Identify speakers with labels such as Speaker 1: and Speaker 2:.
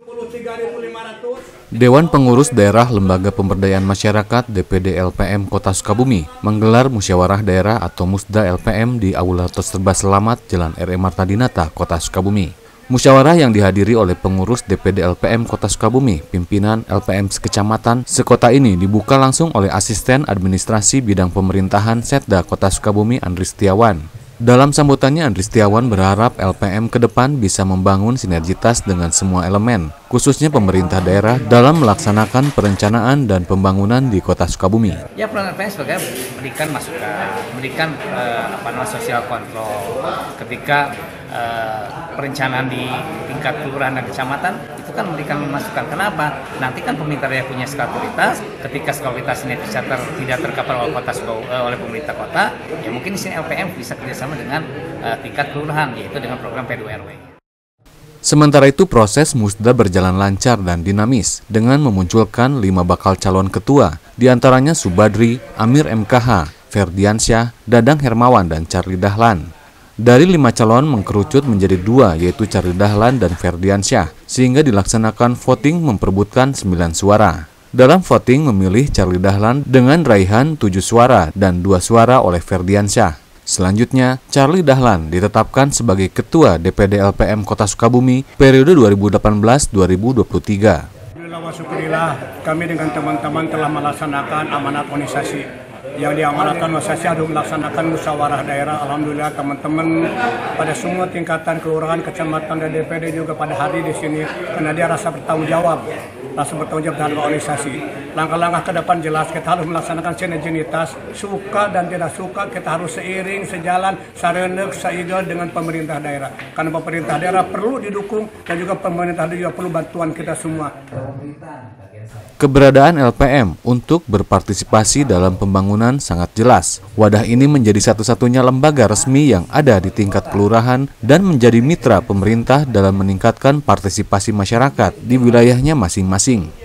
Speaker 1: Dewan Pengurus Daerah Lembaga Pemberdayaan Masyarakat DPD LPM Kota Sukabumi menggelar musyawarah daerah atau Musda LPM di Aula Serba Selamat Jalan R.E. Marta Dinata, Kota Sukabumi. Musyawarah yang dihadiri oleh pengurus DPD LPM Kota Sukabumi, pimpinan LPM sekecamatan sekota ini dibuka langsung oleh Asisten Administrasi Bidang Pemerintahan Setda Kota Sukabumi Andri Setiawan. Dalam sambutannya, Andri Setiawan berharap LPM ke depan bisa membangun sinergitas dengan semua elemen, khususnya pemerintah daerah dalam melaksanakan perencanaan dan pembangunan di Kota Sukabumi.
Speaker 2: Ya, peran LPM sebagai memberikan masukan, memberikan sosial kontrol ketika perencanaan di tingkat kelurahan dan kecamatan itu kan memberikan masukan. Kenapa? Nanti kan pemerintah daerah punya skala prioritas. Ketika skala prioritas ini tidak tercover oleh pemerintah kota, ya mungkin di sini LPM bisa kerjasama dengan tingkat kelurahan, yaitu dengan program P2RW.
Speaker 1: Sementara itu, proses musda berjalan lancar dan dinamis dengan memunculkan 5 bakal calon ketua, diantaranya Subadri, Amir MKH, Ferdiansyah, Dadang Hermawan, dan Charlie Dahlan. Dari 5 calon mengkerucut menjadi 2, yaitu Charlie Dahlan dan Ferdiansyah, sehingga dilaksanakan voting memperebutkan 9 suara. Dalam voting memilih Charlie Dahlan dengan raihan 7 suara dan 2 suara oleh Ferdiansyah. Selanjutnya, Charlie Dahlan ditetapkan sebagai Ketua DPD LPM Kota Sukabumi periode 2018-2023.
Speaker 3: Alhamdulillah, kami dengan teman-teman telah melaksanakan amanat organisasi. Yang diamanatkan organisasi harus melaksanakan musyawarah daerah. Alhamdulillah teman-teman pada semua tingkatan kelurahan, kecamatan, dan DPD juga pada hari di sini karena dia rasa bertanggung jawab terhadap organisasi. Langkah-langkah ke depan jelas kita harus melaksanakan sinergitas, suka dan tidak suka kita harus seiring, sejalan, sarenek, saidol dengan pemerintah daerah. Karena pemerintah daerah perlu didukung dan juga pemerintah juga perlu bantuan kita semua.
Speaker 1: Keberadaan LPM untuk berpartisipasi dalam pembangunan sangat jelas. Wadah ini menjadi satu-satunya lembaga resmi yang ada di tingkat kelurahan dan menjadi mitra pemerintah dalam meningkatkan partisipasi masyarakat di wilayahnya masing-masing.